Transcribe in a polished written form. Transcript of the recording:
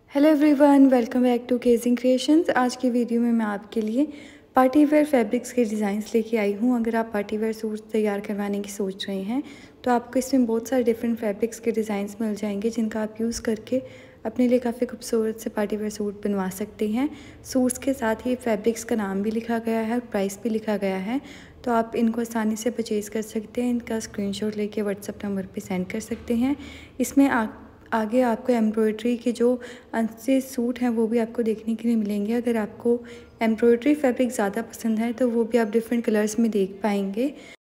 Hello everyone, welcome back to केजिंग creations. आज की वीडियो में मैं आपके लिए पार्टी वेयर फैब्रिक्स के डिज़ाइंस लेके आई हूँ। अगर आप पार्टी वेयर सूट तैयार करवाने की सोच रहे हैं तो आपको इसमें बहुत सारे डिफरेंट फैब्रिक्स के डिज़ाइंस मिल जाएंगे, जिनका आप यूज़ करके अपने लिए काफ़ी खूबसूरत से पार्टी वेयर सूट बनवा सकते हैं। सूट्स के साथ ही फैब्रिक्स का नाम भी लिखा गया है और प्राइस भी लिखा गया है, तो आप इनको आसानी से परचेज़ कर सकते हैं। इनका स्क्रीनशॉट लेके व्हाट्सएप नंबर पे सेंड कर सकते हैं। इसमें आगे आपको एम्ब्रॉयडरी के जो से सूट हैं वो भी आपको देखने के लिए मिलेंगे। अगर आपको एम्ब्रॉयडरी फैब्रिक ज़्यादा पसंद है तो वो भी आप डिफरेंट कलर्स में देख पाएंगे।